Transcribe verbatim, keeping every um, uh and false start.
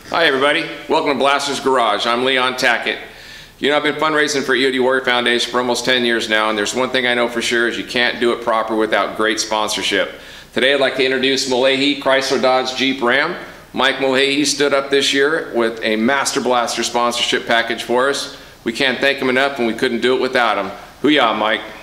Hi everybody, welcome to Blaster's Garage. I'm Leon Tackett. You know, I've been fundraising for E O D Warrior Foundation for almost ten years now, and there's one thing I know for sure is you can't do it proper without great sponsorship. Today I'd like to introduce Mullahey Chrysler Dodge Jeep Ram. Mike Mullahey stood up this year with a Master Blaster sponsorship package for us. We can't thank him enough, and we couldn't do it without him. Hoo-yah, Mike.